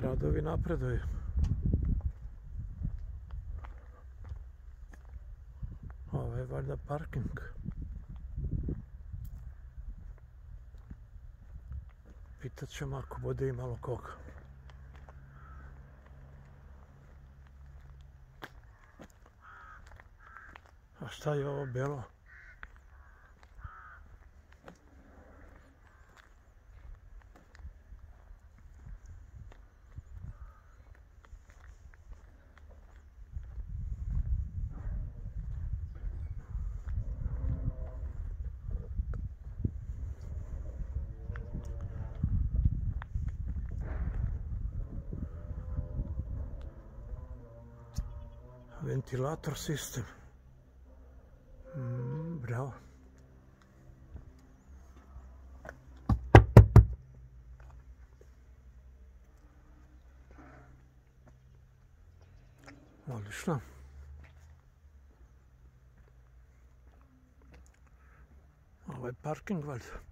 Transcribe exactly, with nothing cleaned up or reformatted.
Radovi napreduju. Ovo je valjda parking. Pitat ćemo ako bude imalo koga. A šta je ovo belo? Ventilator sistem. Mm, bravo. Odlično. Ovo je parking valjda.